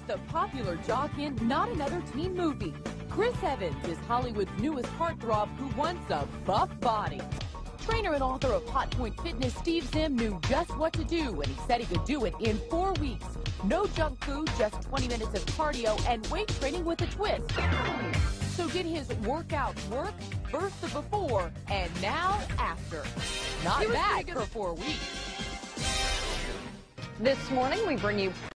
the popular jock in Not Another Teen Movie. Chris Evans is Hollywood's newest heartthrob who wants a buff body. Trainer and author of Hot Point Fitness, Steve Zim, knew just what to do when he said he could do it in 4 weeks. No junk food, just 20 minutes of cardio and weight training with a twist. So did his workout work? First the before and now after. Not bad for 4 weeks. This morning we bring you